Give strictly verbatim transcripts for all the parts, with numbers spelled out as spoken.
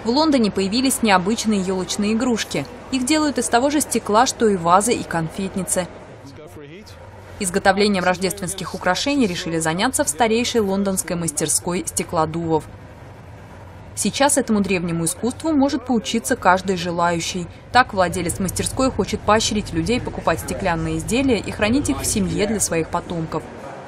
В Лондоне появились необычные елочные игрушки. Их делают из того же стекла, что и вазы и конфетницы. Изготовлением рождественских украшений решили заняться в старейшей лондонской мастерской стеклодувов. Сейчас этому древнему искусству может поучиться каждый желающий. Так владелец мастерской хочет поощрить людей покупать стеклянные изделия и хранить их в семье для своих потомков.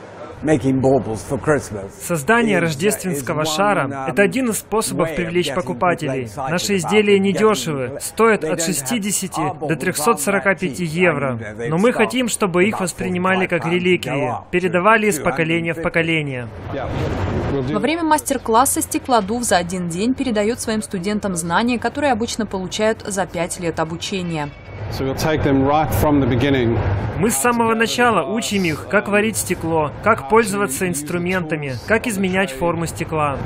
Создание рождественского шара – это один из способов привлечь покупателей. Наши изделия недешевы, стоят от шестидесяти до трёхсот сорока пяти евро. Но мы хотим, чтобы их воспринимали как реликвии, передавали из поколения в поколение. Во время мастер-класса стеклодув за один день передает своим студентам знания, которые обычно получают за пять лет обучения. Мы с самого начала учим их, как варить стекло, как пользоваться инструментами, как изменять форму стекла.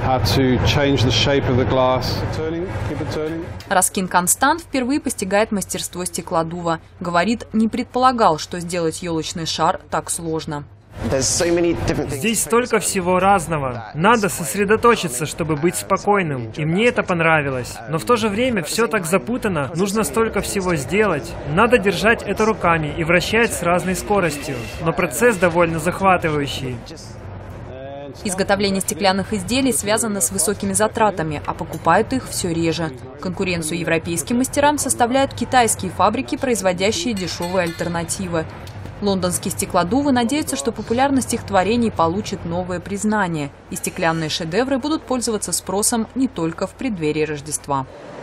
Раскин Констант впервые постигает мастерство стеклодува. Говорит, не предполагал, что сделать елочный шар так сложно. Здесь столько всего разного. Надо сосредоточиться, чтобы быть спокойным. И мне это понравилось. Но в то же время все так запутано. Нужно столько всего сделать. Надо держать это руками и вращать с разной скоростью. Но процесс довольно захватывающий. Изготовление стеклянных изделий связано с высокими затратами, а покупают их все реже. Конкуренцию европейским мастерам составляют китайские фабрики, производящие дешевые альтернативы. Лондонские стеклодувы надеются, что популярность их творений получит новое признание, и стеклянные шедевры будут пользоваться спросом не только в преддверии Рождества.